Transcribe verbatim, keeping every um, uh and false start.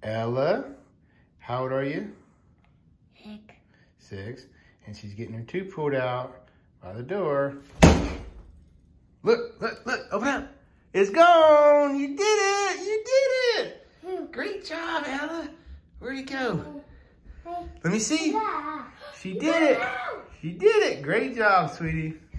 Ella, how old are you? Six. Six. And she's getting her tooth pulled out by the door. Look, look, look, open up. It's gone. You did it. You did it. Great job, Ella. Where'd it go? Let me see. She did it. She did it. Great job, sweetie.